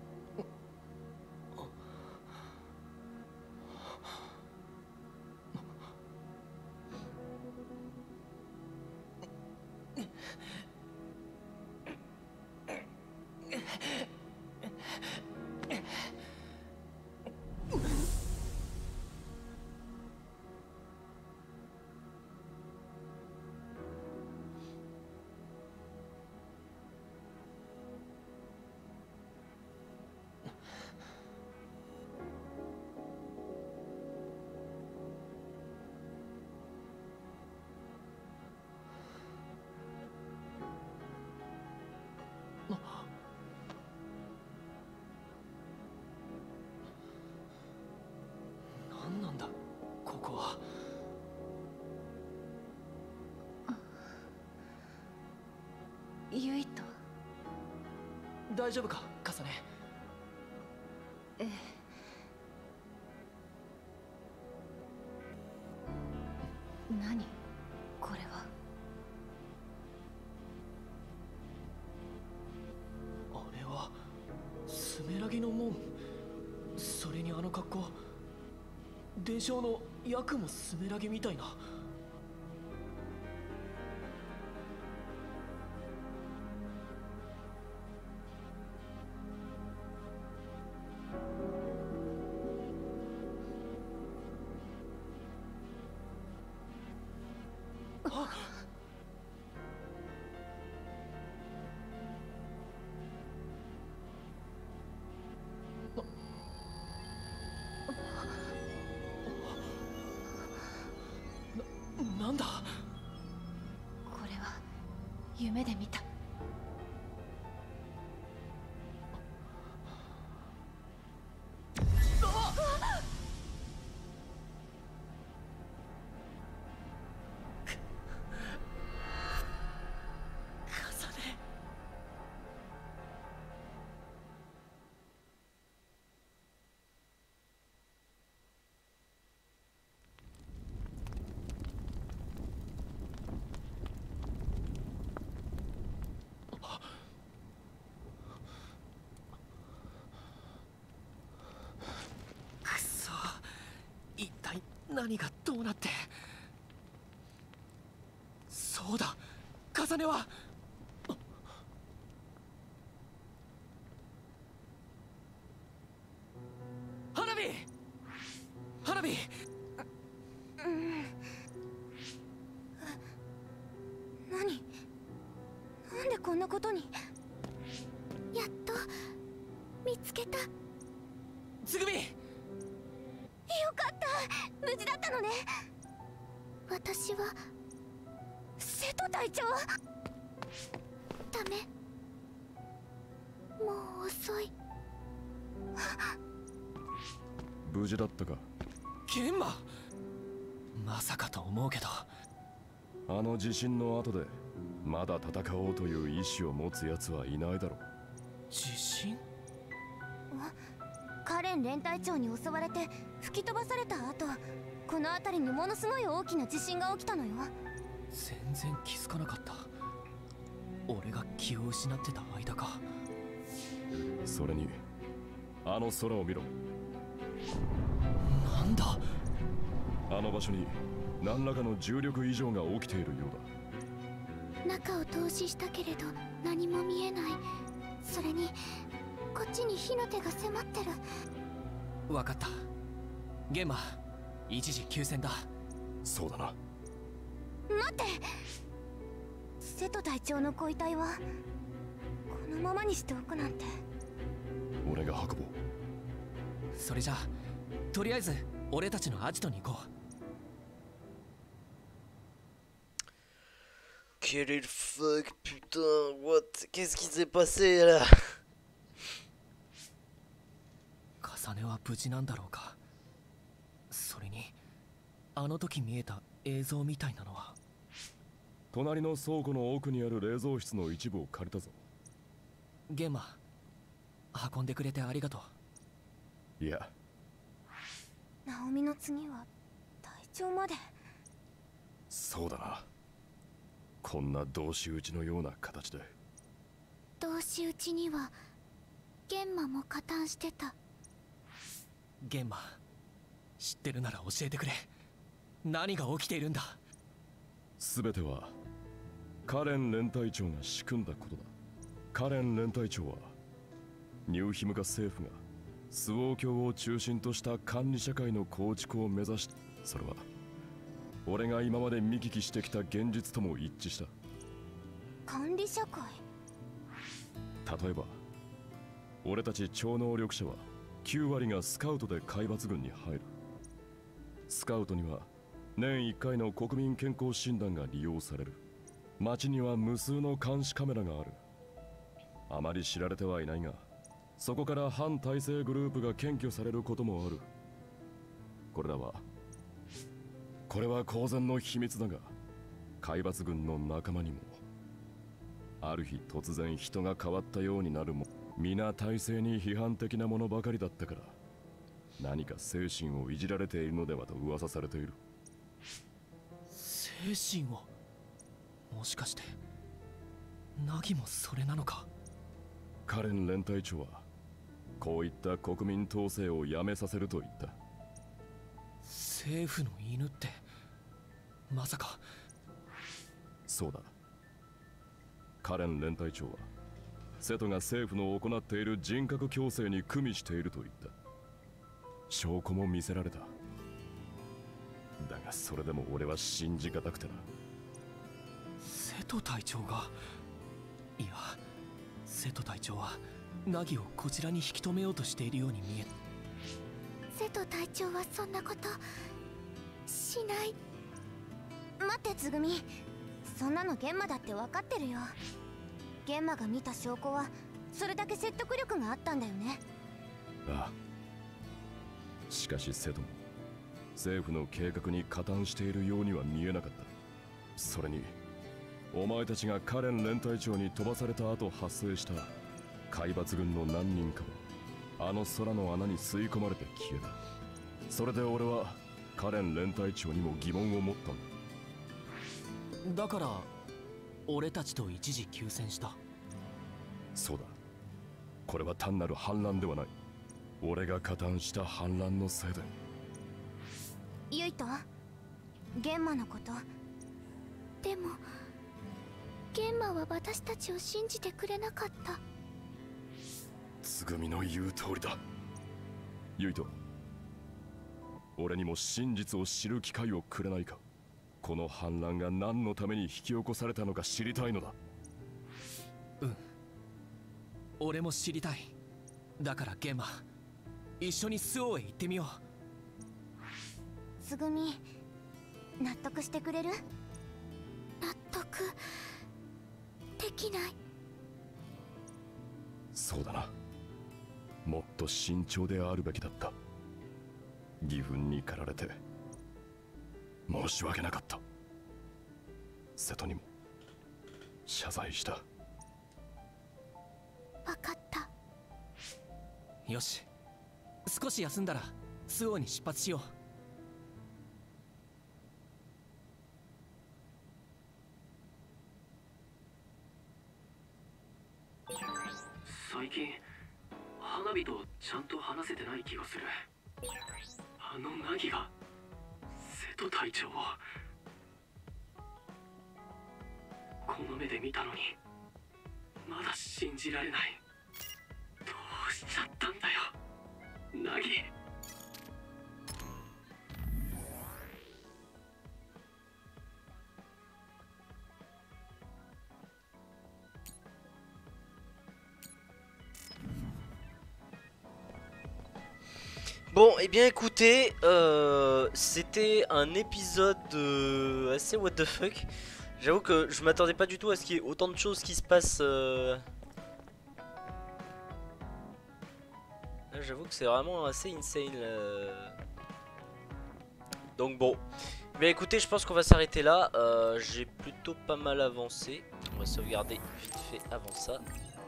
何なんだここは。 ユイト。 大丈夫かカサネ。 ええ。何これは。 あれはスメラギの門。それにあの格好。伝承の役もスメラギみたいな。なんだこれは夢で見た。 何がどうなって。そうだ、重ねは。花火花火。 なんでこんなことに。やっと見つけた。 つぐみ、 よかった、無事だったのね。私は瀬戸隊長。ダメ、もう遅い。 無事だったか。 玄馬、まさかと思うけど。 あの地震の後でまだ戦おうという意志を持つ奴はいないだろう。 地震？ カレン連隊長に襲われて吹き飛ばされた後、この辺りにものすごい大きな地震が起きたのよ。 全然気づかなかった。俺が気を失ってた間か。 それにあの空を見ろ。 なんだ。 あの場所に何らかの重力異常が起きているようだ。 中を透視したけれど何も見えない。それにこっちに火の手が迫ってる。 わかった。玄馬、一時休戦だ。 そうだな。 待って、瀬戸隊長のご遺体はこのままにしておくなんて。 俺が運ぼう。 それじゃあとりあえず俺たちのアジトに行こう。 Quel fuck, putain, what? Qu'est-ce qui s'est passé là? 重ねは無事なんだろうか。それにあの時見えた映像みたいなのは。 隣の倉庫の奥にある冷蔵室の一部を借りたぞ。 玄馬、運んでくれてありがとう。いや、 ナオミの次は隊長まで。 そうだな。こんな同士討ちのような形で。 同士討ちには玄馬も加担してた。 玄馬、知ってるなら教えてくれ。何が起きているんだ。 全てはカレン連隊長が仕組んだことだ。カレン連隊長はニューヒムカ政府がスウォー教を中心とした管理社会の構築を目指し、それは俺が今まで見聞きしてきた現実とも一致した。 管理社会。 例えば俺たち超能力者は9割がスカウトで海抜軍に入る。スカウトには年1回の国民健康診断が利用される。町には無数の監視カメラがある。あまり知られてはいないが、そこから反体制グループが検挙されることもある。これは公然の秘密だが、海抜軍の仲間にもある日突然人が変わったようになるも皆体制に批判的なものばかりだったから、何か精神をいじられているのではと噂されている。 精神を？もしかしてナギもそれなのか。 カレン連隊長はこういった国民統制をやめさせると言った。 政府の犬ってまさか。 そうだ。カレン連隊長は瀬戸が政府の行っている人格強制に組みしていると言った。証拠も見せられた。だがそれでも俺は信じがたくてな。 瀬戸隊長が？いや、瀬戸隊長はナギをこちらに引き止めようとしているように見える。 瀬戸隊長はそんなことしない。待って、つぐみ、そんなの玄馬だって分かってるよ。玄馬が見た証拠はそれだけ説得力があったんだよね。 ああ。しかし瀬戸も政府の計画に加担しているようには見えなかった。それにお前たちがカレン連隊長に飛ばされた後発生した海抜軍の何人かもあの空の穴に吸い込まれて消えた。それで俺はカレン連隊長にも疑問を持ったんだ。 だから俺たちと一時休戦した。 そうだ。これは単なる反乱ではない。俺が加担した反乱のせいで。 ユイト、玄馬のこと。 でも玄馬は私たちを信じてくれなかった。 つぐみの言う通りだ。ユイト、俺にも真実を知る機会をくれないか。この反乱が何のために引き起こされたのか知りたいのだ。 うん、俺も知りたい。だから玄馬、一緒に周防へ行ってみよう。 つぐみ、納得してくれる？ 納得できない。 そうだな、もっと慎重であるべきだった。義憤に駆られて申し訳なかった。瀬戸にも謝罪した。 分かった。 よし、少し休んだら周防に出発しよう。 最近花火とちゃんと話せてない気がする。あのナギが瀬戸隊長をこの目で見たのにまだ信じられない。どうしちゃったんだよナギ。 Bon, et bien écoutez, c'était un épisode assez what the fuck. J'avoue que je m'attendais pas du tout à ce qu'il y ait autant de choses qui se passent. Là, j'avoue que c'est vraiment assez insane. Donc bon, bien écoutez, je pense qu'on va s'arrêter là. J'ai plutôt pas mal avancé. On va sauvegarder vite fait avant ça.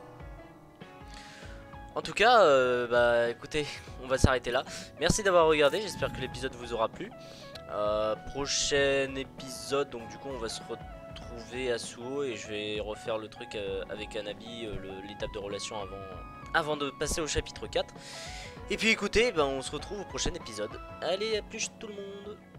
En tout cas, bah écoutez, on va s'arrêter là. Merci d'avoir regardé, j'espère que l'épisode vous aura plu. Prochain épisode, donc du coup on va se retrouver à Suo et je vais refaire le truc avec Anabi, l'étape de relation avant de passer au chapitre 4. Et puis écoutez, bah, on se retrouve au prochain épisode. Allez, à plus tout le monde.